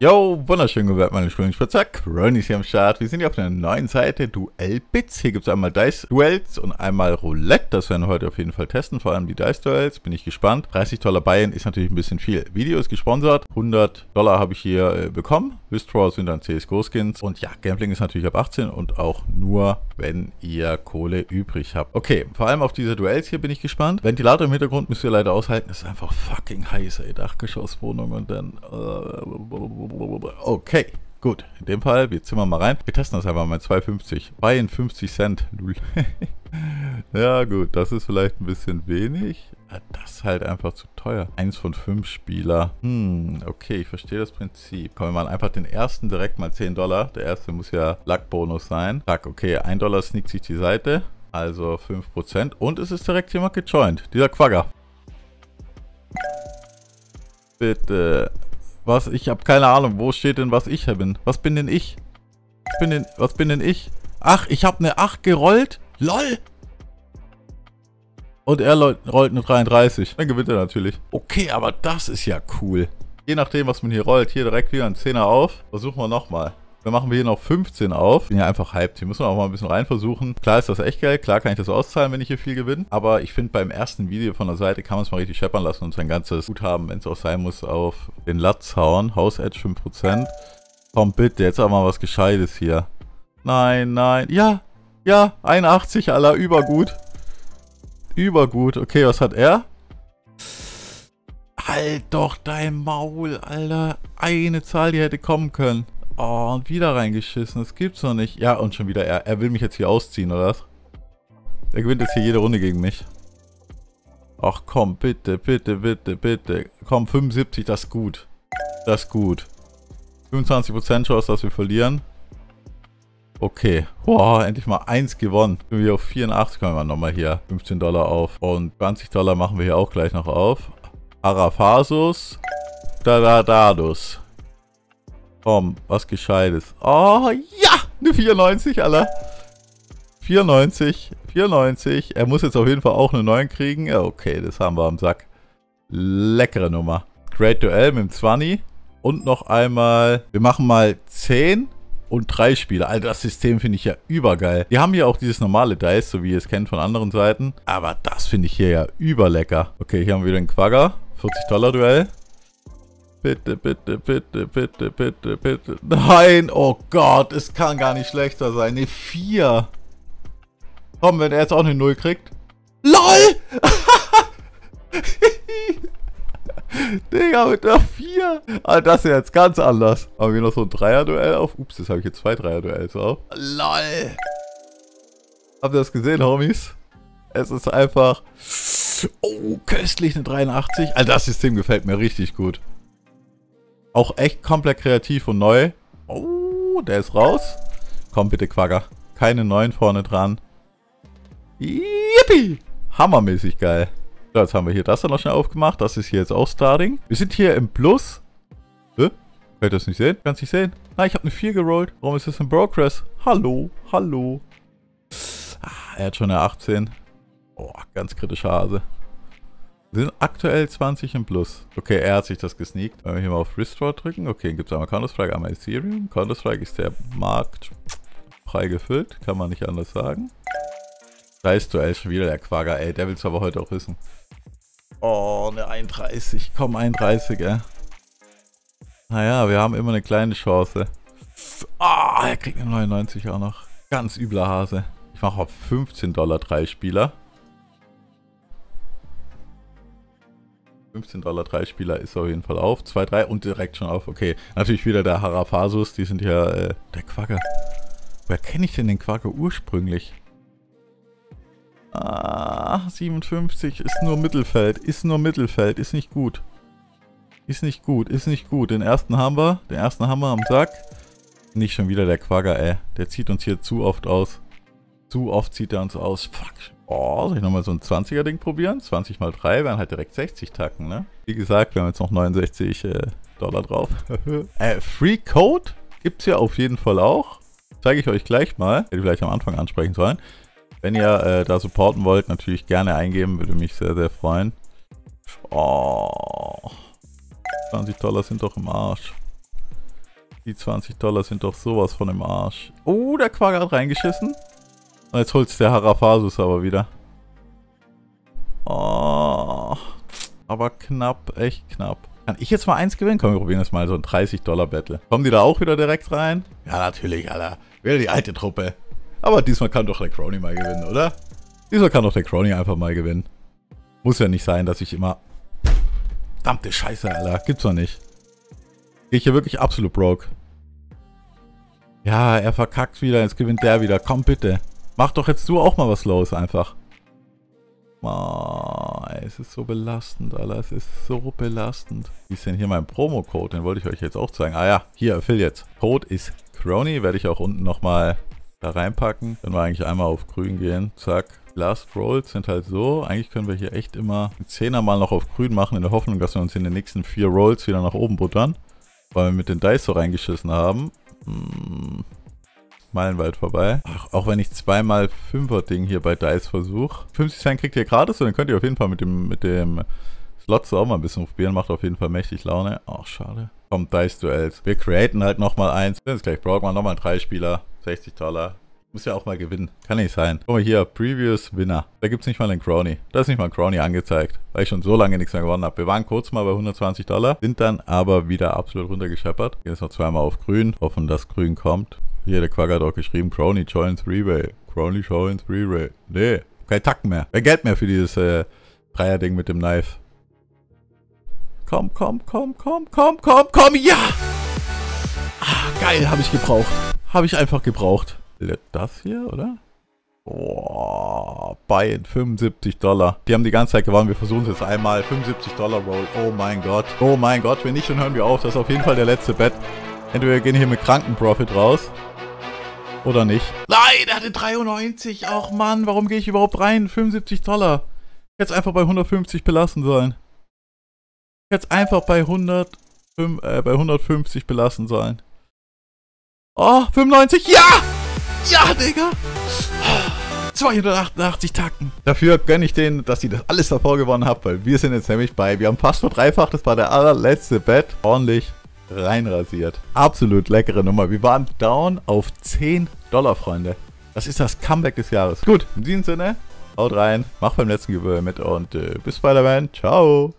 Yo, wunderschön gewährt, meine Spitzhack. Ronny ist hier am Start. Wir sind hier auf einer neuen Seite, Duellbits. Hier gibt es einmal Dice-Duells und einmal Roulette. Das werden wir heute auf jeden Fall testen, vor allem die Dice-Duells. Bin ich gespannt. $30 Buy-in ist natürlich ein bisschen viel. Video ist gesponsert. $100 habe ich hier bekommen. Withdraw sind dann CSGO-Skins. Und ja, Gambling ist natürlich ab 18 und auch nur, wenn ihr Kohle übrig habt. Okay, vor allem auf diese Duells hier bin ich gespannt. Ventilator im Hintergrund müsst ihr leider aushalten. Es ist einfach fucking heiß, ey. Dachgeschosswohnung und dann... Okay, gut. In dem Fall, wir zimmern mal rein. Wir testen das einfach mal 2,50. Buy-in 50 Cent. Ja gut, das ist vielleicht ein bisschen wenig. Das ist halt einfach zu teuer. 1 von 5 Spieler. Okay, ich verstehe das Prinzip. Komm, wir machen einfach den ersten direkt mal $10. Der erste muss ja Luck-Bonus sein. Zack, okay, $1 sneakt sich die Seite. Also 5%. Und es ist direkt jemand gejoint. Dieser Quagger. Bitte... Was? Ich habe keine Ahnung. Wo steht denn, was ich bin? Was bin denn ich? Was bin denn ich? Ach, ich habe eine 8 gerollt? LOL! Und er rollt eine 33. Dann gewinnt er natürlich. Okay, aber das ist ja cool. Je nachdem, was man hier rollt. Hier direkt wieder ein 10er auf. Versuchen wir nochmal. Dann machen wir hier noch 15 auf. Bin ja einfach hyped. Hier müssen wir auch mal ein bisschen rein versuchen. Klar ist das echt geil. Klar kann ich das auszahlen, wenn ich hier viel gewinne. Aber ich finde, beim ersten Video von der Seite kann man es mal richtig scheppern lassen und sein ganzes Guthaben, wenn es auch sein muss, auf den Latz hauen. House Edge 5%. Komm bitte, jetzt auch mal was Gescheites hier. Nein, nein. Ja, ja, 81, Alter. Übergut. Übergut. Okay, was hat er? Halt doch dein Maul, Alter. Eine Zahl, die hätte kommen können. Oh, und wieder reingeschissen. Das gibt's doch nicht. Ja, und schon wieder er. Er will mich jetzt hier ausziehen, oder was? Er gewinnt jetzt hier jede Runde gegen mich. Ach komm, bitte, bitte, bitte, bitte. Komm, 75, das ist gut. Das ist gut. 25% Chance, dass wir verlieren. Okay. Boah, endlich mal 1 gewonnen. Sind wir hier auf 84, kommen wir nochmal hier. $15 auf. Und $20 machen wir hier auch gleich noch auf. Arafasus. Dadadadus. Komm, was Gescheites. Oh, ja! Eine 94, Alter. 94. 94. Er muss jetzt auf jeden Fall auch eine 9 kriegen. Ja, okay, das haben wir am Sack. Leckere Nummer. Great Duell mit dem 20. Und noch einmal... Wir machen mal 10 und 3 Spieler. Alter, das System finde ich ja übergeil. Wir haben hier auch dieses normale Dice, so wie ihr es kennt von anderen Seiten. Aber das finde ich hier ja überlecker. Okay, hier haben wir wieder einen Quagger. $40 Duell. Bitte, bitte, bitte, bitte, bitte, bitte. Nein, oh Gott, es kann gar nicht schlechter sein. Eine 4. Komm, wenn er jetzt auch eine 0 kriegt. LOL! Digga, mit der 4. Alter, das ist ja jetzt ganz anders. Haben wir noch so ein Dreier-Duell auf? Ups, das habe ich jetzt 2 Dreier-Duells auf. LOL! Habt ihr das gesehen, Homies? Es ist einfach... Oh, köstlich, eine 83. Alter, das System gefällt mir richtig gut. Auch echt komplett kreativ und neu. Oh, der ist raus. Komm bitte, Quagger. Keine 9 vorne dran. Yippie! Hammermäßig geil. So, jetzt haben wir hier das dann noch schnell aufgemacht. Das ist hier jetzt auch Starting. Wir sind hier im Plus. Könnt ihr das nicht sehen? Kannst du nicht sehen? Nein, ich habe eine 4 gerollt. Warum ist das ein Progress? Hallo, hallo. Er hat schon eine 18. Oh, ganz kritischer Hase. Wir sind aktuell 20 im Plus. Okay, er hat sich das gesneakt. Wenn wir hier mal auf Restore drücken. Okay, dann gibt es einmal Counter-Strike, einmal Ethereum. Counter-Strike ist der Markt frei gefüllt. Kann man nicht anders sagen. Da ist Duell schon wieder der Quagger, ey. Der will es aber heute auch wissen. Oh, eine 31. Komm, 31, ey. Naja, wir haben immer eine kleine Chance. Ah, er kriegt eine 99 auch noch. Ganz übler Hase. Ich mache auf $15 3 Spieler. $15 3 Spieler ist auf jeden Fall auf. 2, 3 und direkt schon auf. Okay, natürlich wieder der Harafasus. Die sind ja der Quagger. Woher kenne ich denn den Quagger ursprünglich? Ah, 57. Ist nur Mittelfeld. Ist nur Mittelfeld. Ist nicht gut. Ist nicht gut. Ist nicht gut. Den ersten haben wir. Den ersten haben wir am Sack. Nicht schon wieder der Quagger, ey. Der zieht uns hier zu oft aus. Zu oft zieht er uns aus. Fuck. Oh, soll ich nochmal so ein 20er-Ding probieren? 20 mal 3 wären halt direkt 60 Tacken, ne? Wie gesagt, wir haben jetzt noch 69 Dollar drauf. Free Code gibt's ja auf jeden Fall auch. Zeige ich euch gleich mal. Hätte ich vielleicht am Anfang ansprechen sollen. Wenn ihr da supporten wollt, natürlich gerne eingeben. Würde mich sehr, sehr freuen. Oh. $20 sind doch im Arsch. Die 20 Dollar sind doch sowas von im Arsch. Oh, der Quagga hat reingeschissen. Und jetzt holt's der Harafasus aber wieder. Oh. Aber knapp, echt knapp. Kann ich jetzt mal eins gewinnen? Komm, wir probieren jetzt mal so ein 30 Dollar Battle. Kommen die da auch wieder direkt rein? Ja, natürlich, Alter. Wieder die alte Truppe. Aber diesmal kann doch der Crony mal gewinnen, oder? Diesmal kann doch der Crony einfach mal gewinnen. Muss ja nicht sein, dass ich immer... Verdammte Scheiße, Alter. Gibt's doch nicht. Gehe ich hier wirklich absolut broke. Ja, er verkackt wieder. Jetzt gewinnt der wieder. Komm, bitte. Mach doch jetzt du auch mal was los, einfach. Oh, es ist so belastend, Alter. Es ist so belastend. Wie ist denn hier mein Promo-Code? Den wollte ich euch jetzt auch zeigen. Ah ja, hier, Affiliate. Code ist Crony. Werde ich auch unten nochmal da reinpacken. Können wir eigentlich einmal auf grün gehen. Zack. Last Rolls sind halt so. Eigentlich können wir hier echt immer einen 10er mal noch auf grün machen, in der Hoffnung, dass wir uns in den nächsten 4 Rolls wieder nach oben buttern. Weil wir mit den Dice so reingeschissen haben. Meilenweit vorbei. Ach, auch wenn ich zweimal 5er-Ding hier bei Dice versuche. 50 Cent kriegt ihr gratis und dann könnt ihr auf jeden Fall mit dem Slot auch mal ein bisschen probieren. Macht auf jeden Fall mächtig Laune. Ach, schade. Komm, Dice-Duells. Wir createn halt nochmal eins. Jetzt gleich brauchen wir nochmal 3 Spieler. 60 Dollar. Muss ja auch mal gewinnen. Kann nicht sein. Guck mal hier, Previous Winner. Da gibt es nicht mal einen Crony. Da ist nicht mal ein Crony angezeigt, weil ich schon so lange nichts mehr gewonnen habe. Wir waren kurz mal bei 120 Dollar, sind dann aber wieder absolut runtergescheppert. Gehen jetzt noch zweimal auf grün. Hoffen, dass grün kommt. Hier, der Quagga hat auch geschrieben, Crony join 3-Way. Crony join 3-Way. Nee, kein Tacken mehr. Kein Geld mehr für dieses Dreier-Ding mit dem Knife. Komm, ja! Ah, geil, habe ich gebraucht. Habe ich einfach gebraucht. Das hier, oder? Boah, bei 75 Dollar. Die haben die ganze Zeit gewonnen. Wir versuchen es jetzt einmal. 75 Dollar Roll. Oh mein Gott. Oh mein Gott. Wenn nicht, dann hören wir auf. Das ist auf jeden Fall der letzte Bet. Entweder wir gehen hier mit kranken Profit raus. Oder nicht. Nein, er hatte 93. Ach Mann, warum gehe ich überhaupt rein? 75 Dollar. Jetzt einfach bei 150 belassen sollen. Jetzt einfach bei 150 belassen sollen. Oh, 95. Ja! Ja, Digga! 288 Tacken. Dafür gönne ich denen, dass sie das alles davor gewonnen haben, weil wir sind jetzt nämlich bei, wir haben fast verdreifacht, das war der allerletzte Bet, ordentlich reinrasiert. Absolut leckere Nummer. Wir waren down auf 10 Dollar, Freunde. Das ist das Comeback des Jahres. Gut, in diesem Sinne, haut rein, macht beim letzten Gewöhn mit und bis bald, man. Ciao.